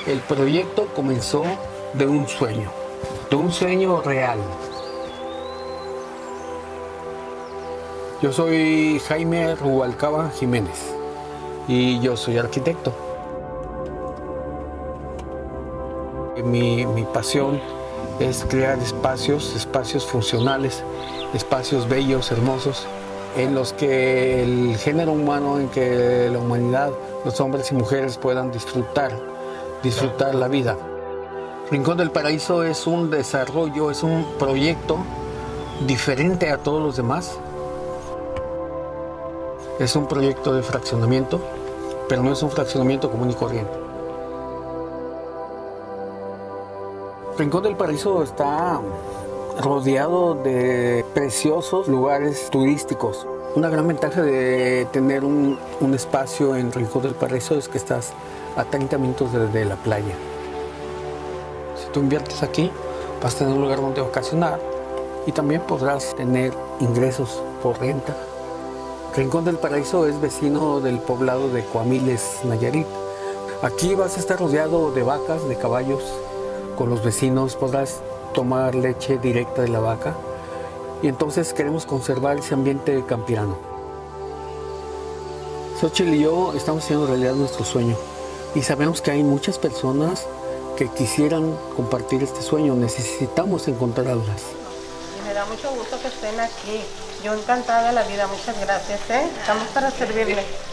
El proyecto comenzó de un sueño real. Yo soy Jaime Rubalcaba Jiménez y yo soy arquitecto. Mi pasión es crear espacios funcionales, espacios bellos, hermosos, en los que el género humano, en que la humanidad, los hombres y mujeres puedan disfrutar la vida. Rincón del Paraíso es un desarrollo, es un proyecto diferente a todos los demás. Es un proyecto de fraccionamiento, pero no es un fraccionamiento común y corriente. Rincón del Paraíso está rodeado de preciosos lugares turísticos. Una gran ventaja de tener un espacio en Rincón del Paraíso es que estás a 30 minutos de la playa. Si tú inviertes aquí, vas a tener un lugar donde vacacionar y también podrás tener ingresos por renta. Rincón del Paraíso es vecino del poblado de Coamiles, Nayarit. Aquí vas a estar rodeado de vacas, de caballos. Con los vecinos podrás tomar leche directa de la vaca y entonces queremos conservar ese ambiente campirano. Xochitl y yo estamos haciendo realidad nuestro sueño y sabemos que hay muchas personas que quisieran compartir este sueño. Necesitamos encontrarlas. Y me da mucho gusto que estén aquí. Yo encantada de la vida. Muchas gracias. Estamos para servirle.